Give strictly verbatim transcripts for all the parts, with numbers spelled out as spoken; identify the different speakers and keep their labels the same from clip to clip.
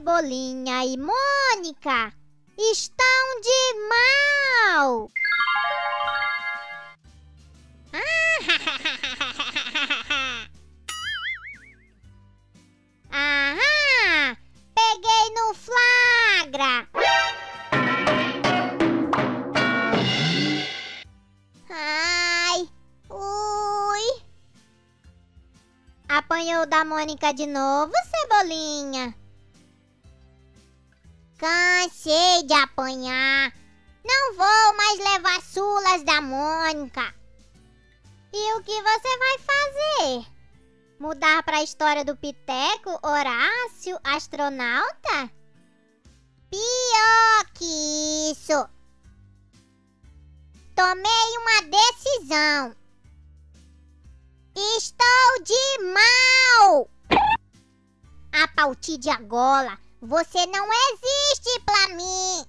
Speaker 1: Cebolinha e Mônica estão de mal. Aham! Peguei no flagra! Ai! Ui! Apanhou da Mônica de novo, Cebolinha? Cansei de apanhar. Não vou mais levar sulas da Mônica. E o que você vai fazer? Mudar para a história do Piteco, Horácio, astronauta? Pior que isso. Tomei uma decisão. Estou de mal. A partir de agora, você não existe pra mim.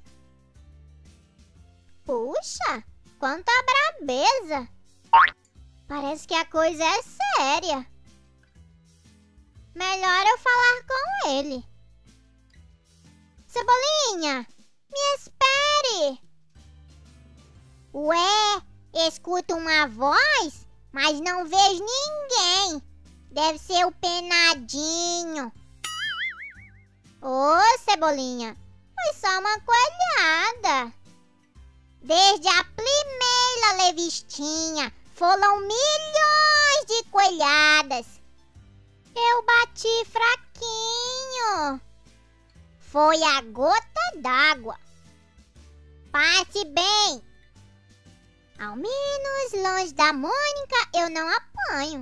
Speaker 1: Puxa, quanta brabeza. Parece que a coisa é séria. Melhor eu falar com ele. Cebolinha, me espere. Ué, escuto uma voz, mas não vejo ninguém. Deve ser o Penadinho. Ô, Cebolinha, foi só uma coelhada. Desde a primeira revistinha, foram milhões de coelhadas. Eu bati fraquinho. Foi a gota d'água. Passe bem. Ao menos longe da Mônica eu não apanho.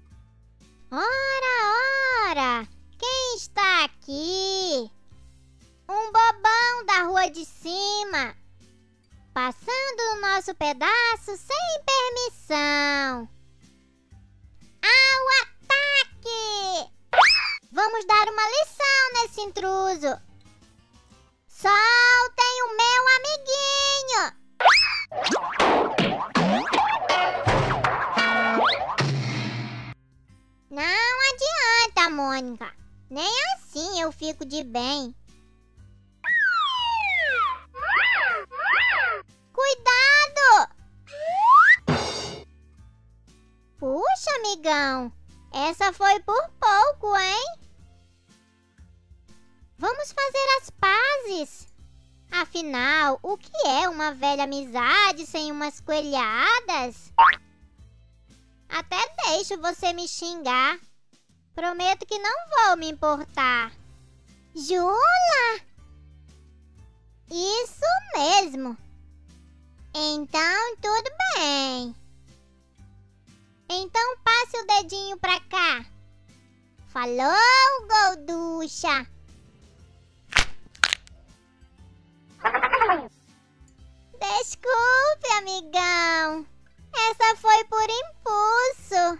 Speaker 1: Ora, ora, quem está aqui? Um bobão da rua de cima, passando no nosso pedaço sem permissão. Ao ataque! Vamos dar uma lição nesse intruso. Soltem o meu amiguinho! Não adianta, Mônica. Nem assim eu fico de bem. Cuidado! Puxa, amigão. Essa foi por pouco, hein? Vamos fazer as pazes. Afinal, o que é uma velha amizade sem umas coelhadas? Até deixo você me xingar. Prometo que não vou me importar. Jula? Isso mesmo. Então, tudo bem. Então, passe o dedinho pra cá. Falou, Golducha. Desculpe, amigão. Essa foi por impulso.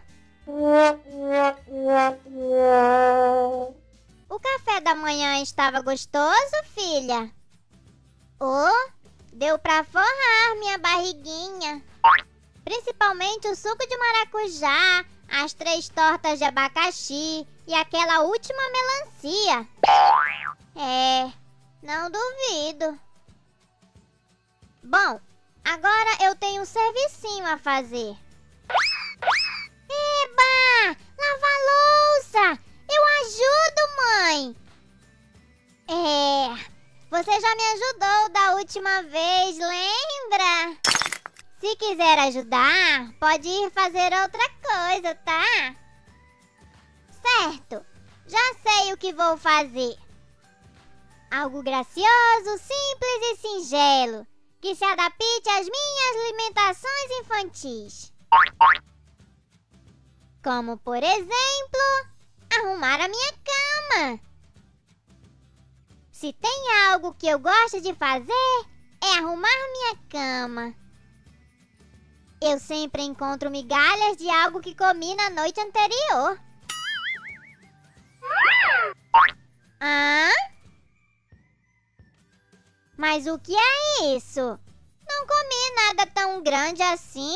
Speaker 1: O café da manhã estava gostoso, filha? Oh, deu pra forrar minha barriguinha. Principalmente o suco de maracujá, as três tortas de abacaxi e aquela última melancia. É, não duvido. Bom, agora eu tenho um servicinho a fazer. Eba! Lavar louça! Eu ajudo, mãe! É, você já me ajudou da última vez, lembra? Se quiser ajudar, pode ir fazer outra coisa, tá? Certo, já sei o que vou fazer. Algo gracioso, simples e singelo, que se adapte às minhas limitações infantis. Como, por exemplo, arrumar a minha cama. Se tem algo que eu gosto de fazer, é arrumar minha cama. Eu sempre encontro migalhas de algo que comi na noite anterior. Hã? Mas o que é isso? Não comi nada tão grande assim.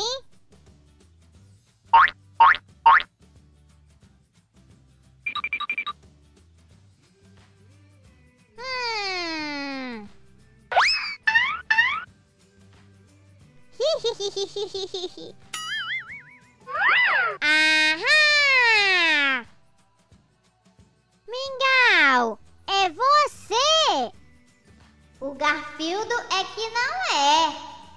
Speaker 1: Ahá! Mingau, é você? O Garfildo é que não é.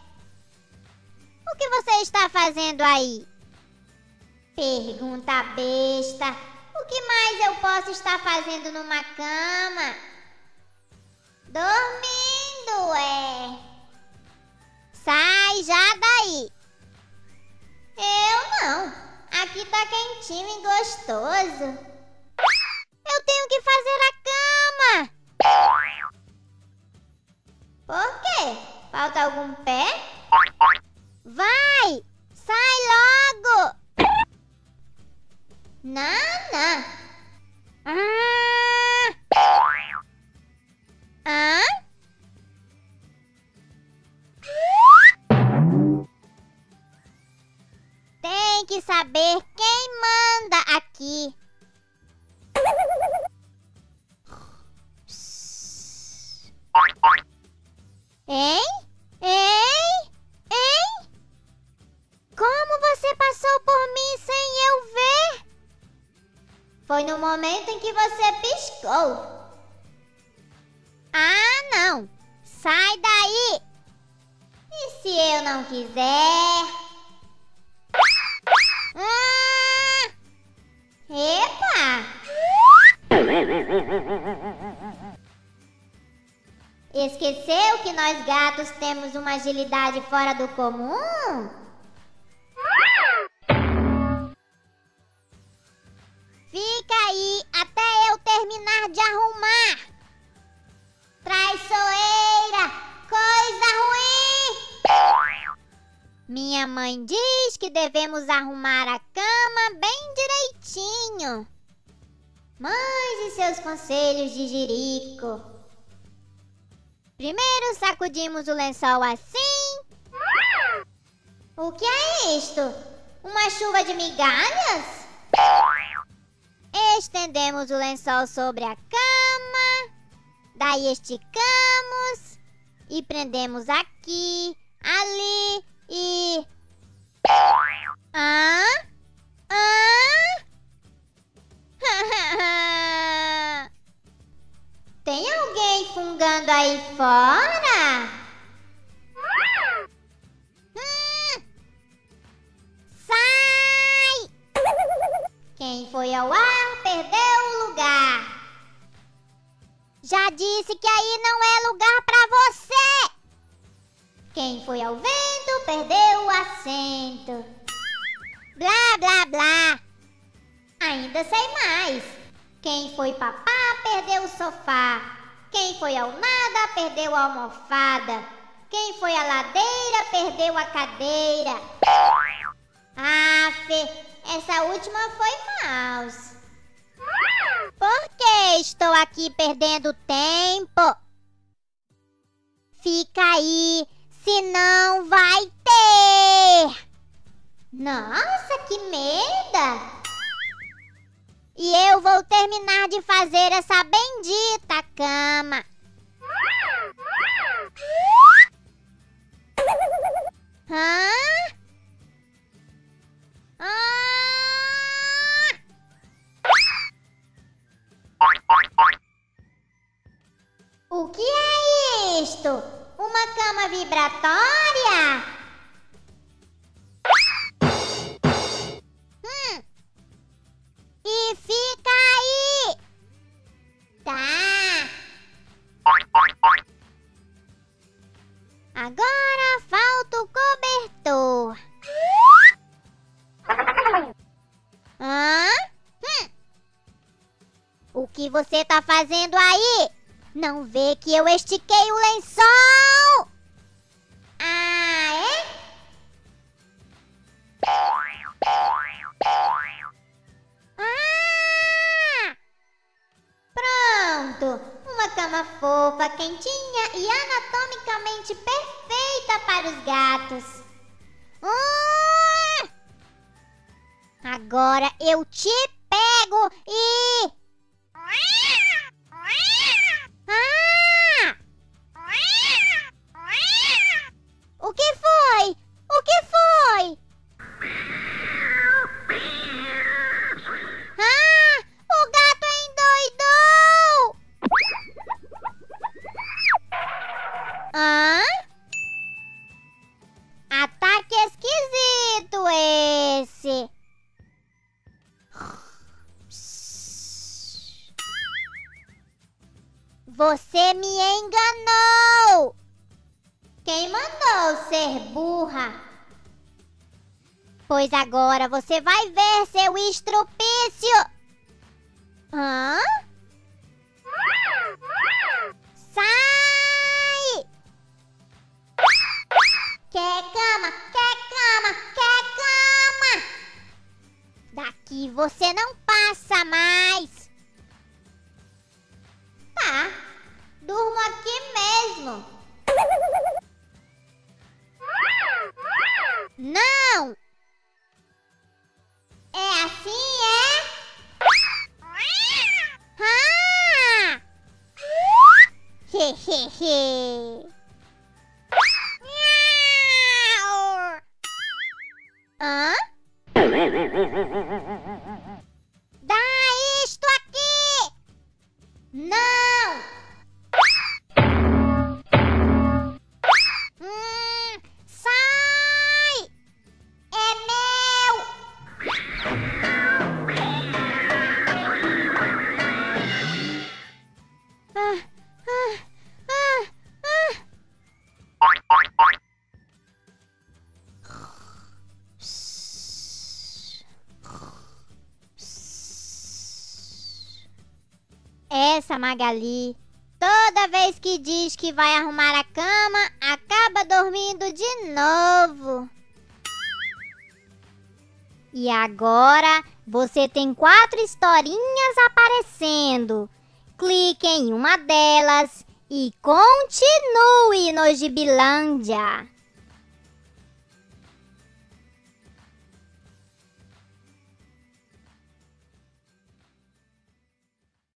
Speaker 1: O que você está fazendo aí? Pergunta besta. O que mais eu posso estar fazendo numa cama? Dormindo, é. Sai já daí. Eu não. Aqui tá quentinho e gostoso. Eu tenho que fazer a cama. Por quê? Falta algum pé? Vai! Sai logo! Nana! Ah! Hã? Tem que saber quem manda aqui. Hein? Hein? Hein? Como você passou por mim sem eu ver? Foi no momento em que você piscou. Ah, não! Sai daí! E se eu não quiser? Ah! Epa! Esqueceu que nós gatos temos uma agilidade fora do comum? Fica aí até eu terminar de arrumar. Traiçoeira! Coisa ruim! Minha mãe diz que devemos arrumar a cama bem direitinho. Mães e seus conselhos de jirico. Primeiro sacudimos o lençol assim. O que é isto? Uma chuva de migalhas? Estendemos o lençol sobre a cama. Daí esticamos e prendemos aqui, ali e... Ah? Ah? Tem alguém fungando aí fora? Hum. Sai! Quem foi ao ar perdeu o lugar. Já disse que aí não é lugar pra você. Quem foi ao vento perdeu o assento. Blá, blá, blá. Ainda sei mais. Quem foi papá perdeu o sofá. Quem foi ao nada perdeu a almofada. Quem foi à ladeira perdeu a cadeira. Afe, essa última foi mouse. Por que estou aqui perdendo tempo? Fica aí, senão vai ter. Nossa, que medo! E eu vou terminar de fazer essa bendita cama. Hã? Ah! O que é isto? Uma cama vibratória? Hum. E fica aí. Tá. Agora falta o cobertor. Hã? Hum. O que você tá fazendo aí? Não vê que eu estiquei o lençol? Ah, é? Ah! Pronto! Uma cama fofa, quentinha e anatomicamente perfeita para os gatos. Ah! Agora eu te pego e... Ah! O que foi? O que Você me enganou! Quem mandou ser burra? Pois agora você vai ver, seu estrupício! Hã? Sai! Quer cama? Quer cama? Quer cama? Daqui você não passa mais! Tá, durmo aqui mesmo. Não! É assim, é? Ah! Hehehe. Hã? Dá isto aqui! Não! Hum, sai! É meu! Ah, ah, ah, ah. Essa Magali, toda vez que diz que vai arrumar a cama, acaba dormindo de novo. E agora você tem quatro historinhas aparecendo. Clique em uma delas e continue no Gibilândia.